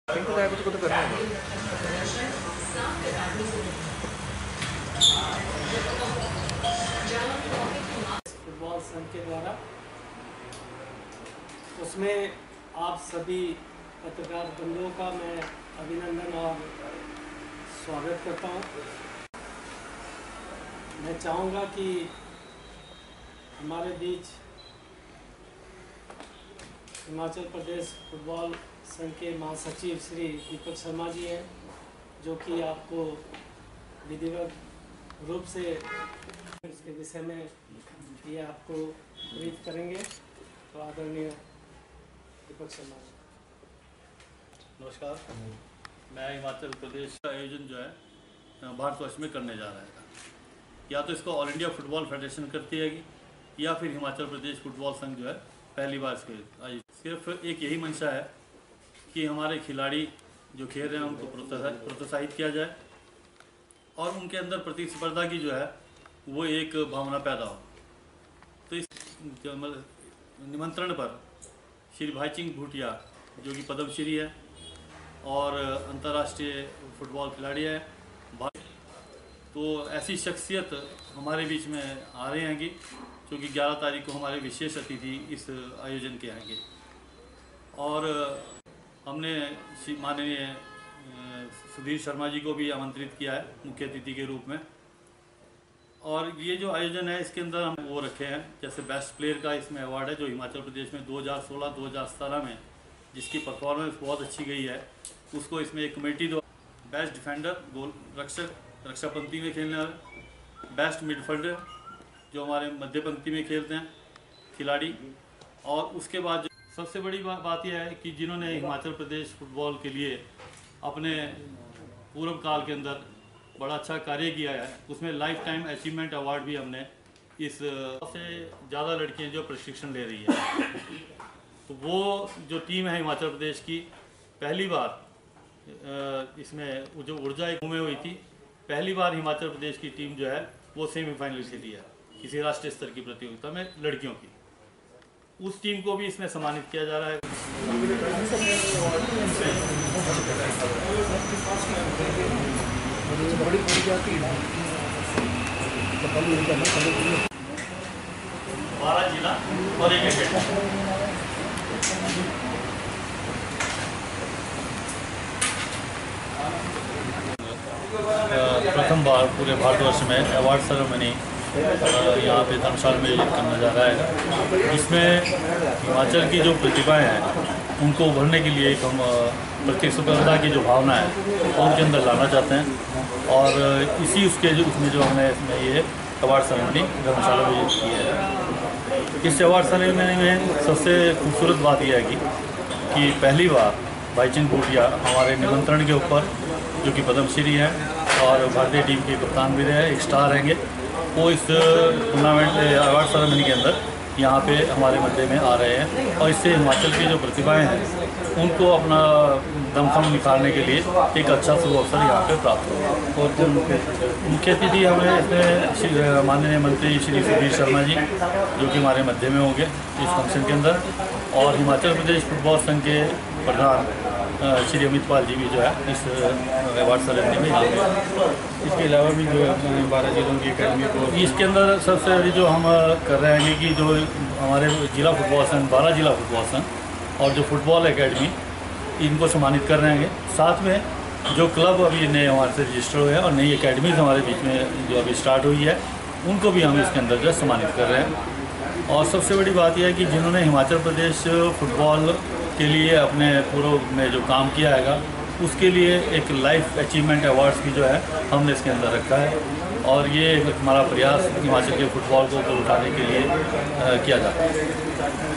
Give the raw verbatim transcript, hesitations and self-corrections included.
कुछ तो करना है। फुटबॉल संघ के द्वारा उसमें आप सभी पत्रकार बंधुओं का मैं अभिनंदन और स्वागत करता हूं। मैं चाहूँगा कि हमारे बीच हिमाचल प्रदेश फुटबॉल संघ के महासचिव श्री दीपक शर्मा जी हैं, जो कि आपको विधिवत रूप से इसके विषय में ये आपको ब्रीफ करेंगे। तो आदरणीय दीपक शर्मा जी। नमस्कार, मैं हिमाचल प्रदेश का आयोजन जो है भारतवर्ष में करने जा रहा है। या तो इसको ऑल इंडिया फुटबॉल फेडरेशन करती है या फिर हिमाचल प्रदेश फुटबॉल संघ जो है पहली बार इसके सिर्फ एक यही मंशा है कि हमारे खिलाड़ी जो खेल रहे हैं उनको प्रोत्साहित किया जाए और उनके अंदर प्रतिस्पर्धा की जो है वो एक भावना पैदा हो। तो इस निमंत्रण पर श्री भाईचिंग भूटिया जो कि पद्मश्री है और अंतर्राष्ट्रीय फुटबॉल खिलाड़ी है, तो ऐसी शख्सियत हमारे बीच में आ रहे हैं कि जो कि ग्यारह तारीख को हमारे विशेष अतिथि इस आयोजन के आएंगे। और हमने माननीय सुधीर शर्मा जी को भी आमंत्रित किया है मुख्य अतिथि के रूप में। और ये जो आयोजन है इसके अंदर हम वो रखे हैं, जैसे बेस्ट प्लेयर का इसमें अवार्ड है जो हिमाचल प्रदेश में दो हज़ार सोलह दो हज़ार सत्रह में जिसकी परफॉर्मेंस बहुत अच्छी गई है उसको इसमें एक कमेटी दो। बेस्ट डिफेंडर गोल रक्षक रक्षा पंक्ति में खेलने वाले, बेस्ट मिडफील्डर जो हमारे मध्य पंक्ति में खेलते हैं खिलाड़ी, और उसके बाद सबसे बड़ी बा, बात यह है कि जिन्होंने हिमाचल प्रदेश फुटबॉल के लिए अपने पूर्व काल के अंदर बड़ा अच्छा कार्य किया है उसमें लाइफ टाइम अचीवमेंट अवार्ड भी हमने इस से ज़्यादा लड़कियां जो प्रशिक्षण ले रही है। तो वो जो टीम है हिमाचल प्रदेश की पहली बार इसमें जो ऊर्जा एक में हुई थी, पहली बार हिमाचल प्रदेश की टीम जो है वो सेमीफाइनल खेली है किसी राष्ट्रीय स्तर की प्रतियोगिता में लड़कियों की। उस टीम को भी इसमें सम्मानित किया जा रहा है। बारह जिला और एक प्रथम बार पूरे भारतवर्ष में अवार्ड सेरेमनी यहाँ पे धर्मशाला में करना जा रहा है, जिसमें हिमाचल की जो प्रतिभाएं हैं उनको उभरने के लिए एक हम प्रतिस्पर्धा की जो भावना है उनके अंदर लाना चाहते हैं। और इसी उसके जो उसमें जो हमने इसमें ये अवार्ड सेरेमनी धर्मशाला में की है। इस अवार्ड सेरेमनी में सबसे खूबसूरत बात यह है कि, कि पहली बार भाईचिंग भूटिया हमारे निमंत्रण के ऊपर जो कि पद्मश्री हैं और भारतीय टीम के कप्तान भी रहे, एक स्टार रहेंगे, वो इस टूर्नामेंट अवार्ड सेरेमनी के अंदर यहाँ पे हमारे मध्य में आ रहे हैं। और इससे हिमाचल की जो प्रतिभाएं हैं उनको अपना दमखम निखारने के लिए एक अच्छा शुभ अवसर यहाँ पे प्राप्त होगा। और मुख्य अतिथि हमें इसमें माननीय मंत्री श्री सुधीर शर्मा जी जो कि हमारे मध्य में होंगे इस फंक्शन के अंदर, और हिमाचल प्रदेश फुटबॉल संघ के प्रधान श्री अमित पाल जी भी जो है इस अवार्ड सेरेमनी में यहाँ पे। इसके अलावा भी जो है बारह जिलों की अकेडमी को इसके अंदर सबसे बड़ी जो हम कर रहे हैं कि जो हमारे जिला फुटबॉल संघ बारह जिला फुटबॉल संघ और जो फुटबॉल एकेडमी इनको सम्मानित कर रहे हैं। साथ में जो क्लब अभी नए हमारे से रजिस्टर हुए हैं और नई एकेडमीज हमारे बीच में जो अभी स्टार्ट हुई है उनको भी हम इसके अंदर जो सम्मानित कर रहे हैं। और सबसे बड़ी बात यह है कि जिन्होंने हिमाचल प्रदेश फुटबॉल के लिए अपने पूर्व में जो काम किया हैगा उसके लिए एक लाइफ अचीवमेंट अवार्ड्स भी जो है हमने इसके अंदर रखा है। और ये हमारा प्रयास हिमाचल के फुटबॉल को ऊपर उठाने के लिए किया जाता है।